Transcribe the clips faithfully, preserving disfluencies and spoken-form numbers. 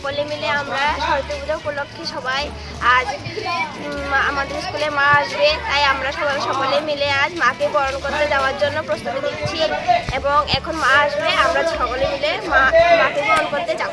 সকলে মিলে আমরা সরস্বতী পূজা উপলক্ষে সবাই আজ আমাদের স্কুলে মা আসবে, তাই আমরা সবাই সকলে মিলে আজ মাকে বরণ করতে যাওয়ার জন্য প্রস্তুতি নিচ্ছি এবং এখন মা আসবে, আমরা সকলে মিলে মা মাকে বরণ করতে যাব।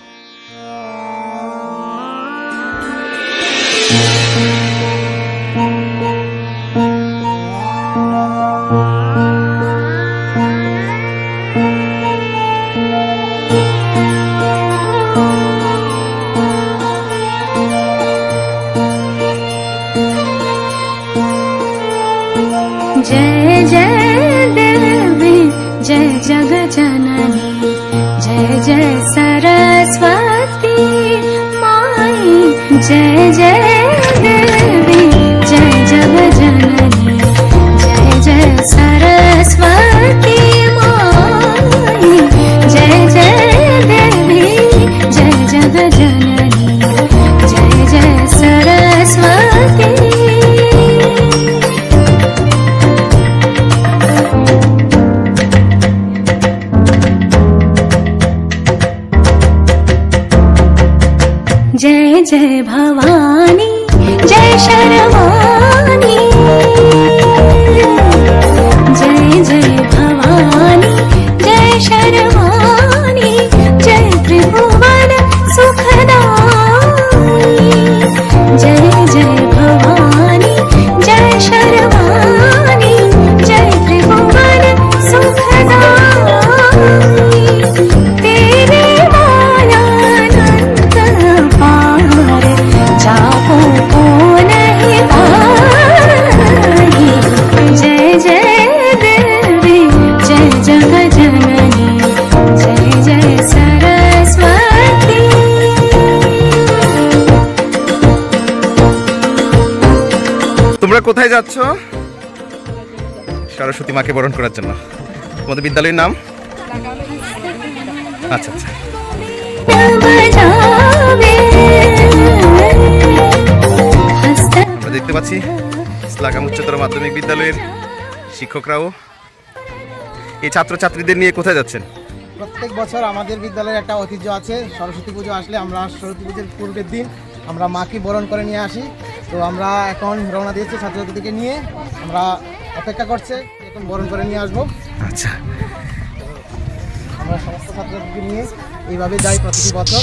जय जय देवी जय जग जननी जय जय सरस्वती माई जय जय देवी जय जग जननी जय जय सरस्वती माई जय जय देवी जय जग जननी जय जय सरस्वती। जय जय भवानी जय शर्वाणी जय जय भवानी जय शर्वाणी जय त्रिभुवन सुखदाई जय जय भवानी जय शर्वाणी जय त्रिभुवन सुखदाई तेरे माया जापो को नहीं पाई जय जय देवी जय जग जननी जय जय सरस्वती। তোমরা কোথায় যাচ্ছ? সরস্বতী মাকে বরণ করার জন্য। তোমাদের বিদ্যালয়ের নাম? আচ্ছা আচ্ছা। আমরা দেখতে পাচ্ছি শ্লাকাম উচ্চতর মাধ্যমিক বিদ্যালয়ের শিক্ষকরাও এই ছাত্রছাত্রীদের নিয়ে কোথায় যাচ্ছেন? প্রত্যেক বছর আমাদের বিদ্যালয়ের একটা ঐতিহ্য আছে, সরস্বতী পুজো আসলে আমরা সরস্বতী পুজোর পূর্বের দিন আমরা মাকে বরণ করে নিয়ে আসি। তো আমরা এখন রওনা দিয়েছি ছাত্রছাত্রীদেরকে নিয়ে, আমরা অপেক্ষা করছে এখন বরণ করে নিয়ে আসবো। আচ্ছা, আমরা সমস্ত ছাত্রছাত্রীকে নিয়ে এইভাবে যাই প্রতিটি বছর।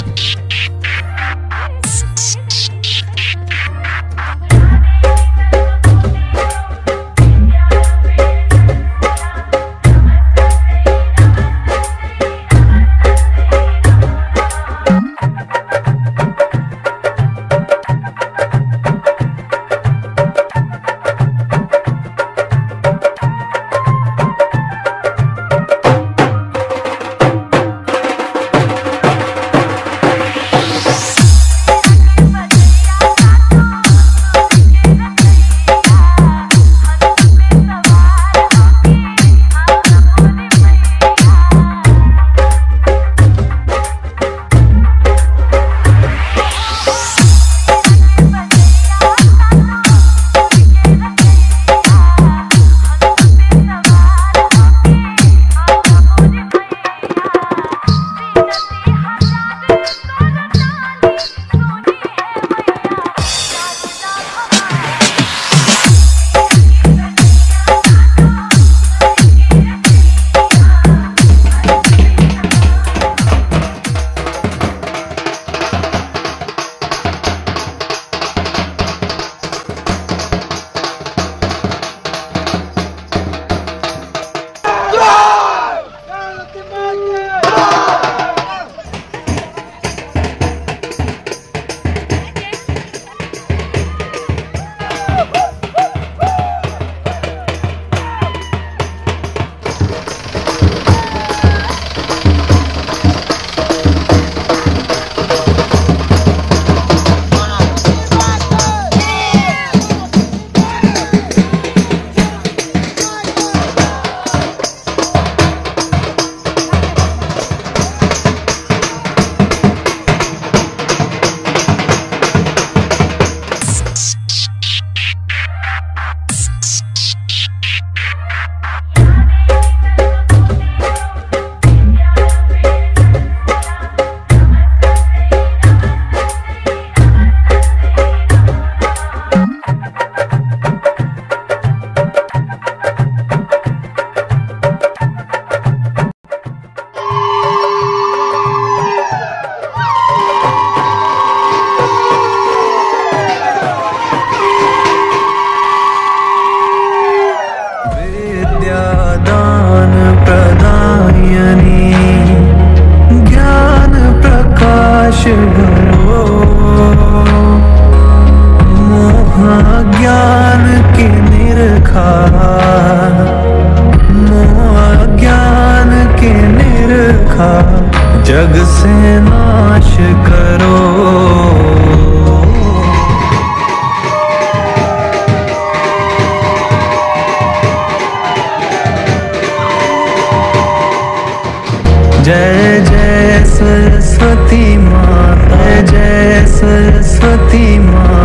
ज्ञान के निरखार, मोह ज्ञान के निरखार, जग से नाश करो। जय जय सरस्वती माता, जय सरस्वती माता।